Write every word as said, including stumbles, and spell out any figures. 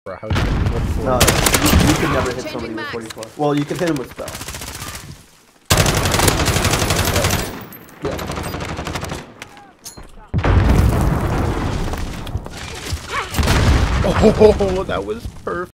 Bro, how what for? No, you, you can never hit somebody with forty-four. Well, you can hit him with spell. Yeah. Oh, that was perfect.